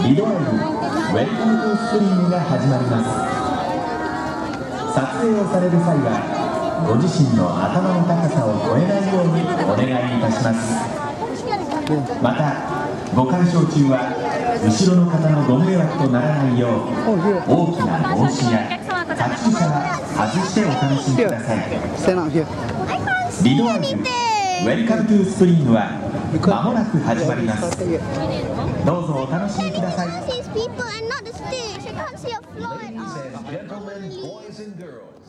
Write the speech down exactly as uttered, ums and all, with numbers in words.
リドライブウェルカムトゥスプリングが始まります。撮影をされる際はご自身の頭の高さを超えないようにお願いいたします。またご鑑賞中は後ろの方のご迷惑とならないよう大きな帽子やカチューシャは外してお楽しみください。リドアイブウェルカムトゥスプリングはまもなく始まります。どうぞお楽しみください。 These people are not the stage. I can't see a floor at all. Ladies and gentlemen, boys and girls.